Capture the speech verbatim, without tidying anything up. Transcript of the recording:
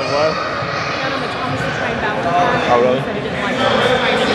What? Got him a Thomas the Train Ballad track. Oh, really? He said he didn't like Thomas the Train